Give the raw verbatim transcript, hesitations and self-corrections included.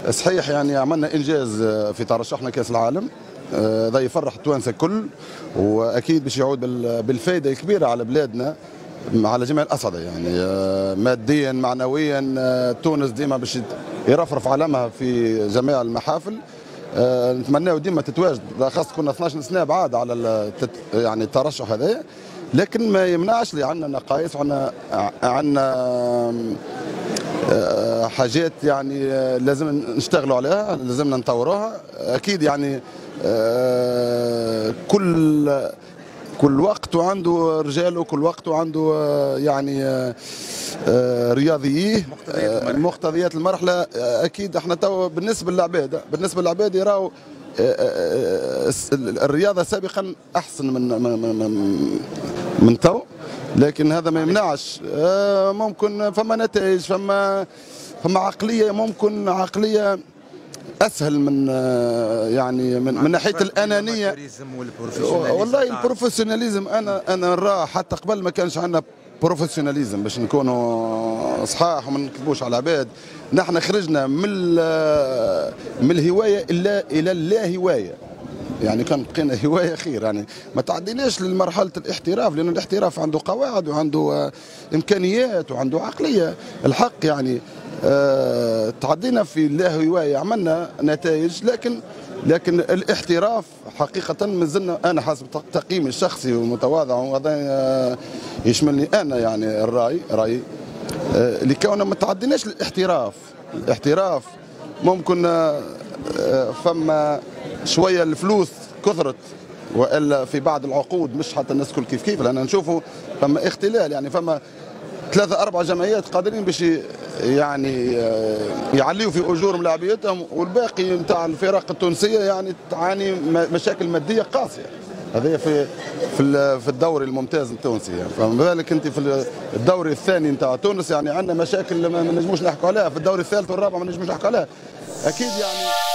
صحيح يعني عملنا انجاز في ترشحنا كاس العالم، هذا يفرح التوانسه الكل، واكيد باش يعود بالفائده الكبيره على بلادنا على جميع الاصعده، يعني ماديا معنويا. تونس ديما باش يرفرف علمها في جميع المحافل. نتمناو ديما تتواجد، خاصة كنا اثناش سنه بعاد على التت... يعني الترشح هذايا، لكن ما يمنعش اللي عندنا نقائص وعندنا عندنا حاجات يعني لازم نشتغلوا عليها، لازمنا نطوروها اكيد. يعني كل كل وقت وعنده رجاله، كل وقت وعنده يعني رياضييه. مقتضيات المرحله اكيد احنا تو بالنسبه للعباد بالنسبه للعباد يراو الرياضه سابقا احسن من من من تو، لكن هذا ما يمنعش ممكن فما نتائج، فما فما عقليه، ممكن عقليه اسهل من يعني من, من ناحيه الانانيه. والله البروفيسيوناليزم انا انا نراه حتى قبل ما كانش عندنا بروفيسيوناليزم باش نكونوا صحاح وما نكذبوش على العباد. نحن خرجنا من من الهوايه الى الى اللا هوايه، يعني كان بقينا هوايه خير، يعني ما تعديناش لمرحله الاحتراف، لان الاحتراف عنده قواعد وعنده امكانيات وعنده عقليه الحق. يعني أه تعدينا في اللا هوايه، عملنا نتائج، لكن لكن الاحتراف حقيقه مازلنا. انا حسب تقييمي الشخصي والمتواضع، وهذا يشملني انا يعني الراي رايي أه لكوننا ما تعديناش للاحتراف. الاحتراف ممكن أه فما شويه الفلوس كثرت، والا في بعض العقود مش حتى الناس كل كيف كيف، لان نشوفوا فما اختلال. يعني فما ثلاثة أربع جمعيات قادرين باش يعني يعليوا في أجور لاعبيتهم، والباقي نتاع الفرق التونسية يعني تعاني مشاكل مادية قاسية. هذه في في في الدوري الممتاز التونسي، يعني فما بالك أنت في الدوري الثاني نتاع تونس، يعني عندنا مشاكل ما نجموش نحكوا عليها، في الدوري الثالث والرابع ما نجموش نحكوا عليها أكيد يعني.